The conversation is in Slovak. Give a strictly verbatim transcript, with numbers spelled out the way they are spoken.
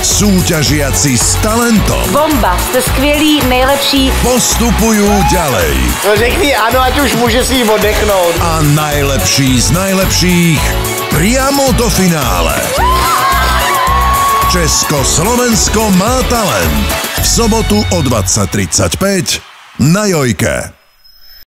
Súťažiaci s talentom Bomba, jste skvělý, nejlepší. postupujú ďalej. No řekni ano, ať už může si ji oddechnout. A najlepší z najlepších priamo do finále. Československo má talent. V sobotu o dvadsať tridsaťpäť na Jojke.